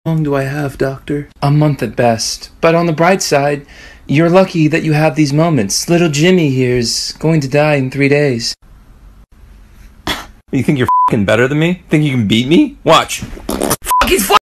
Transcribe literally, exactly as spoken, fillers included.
How long do I have, Doctor? A month at best. But on the bright side, you're lucky that you have these moments. Little Jimmy here's going to die in three days. You think you're f***ing better than me? Think you can beat me? Watch. F***ing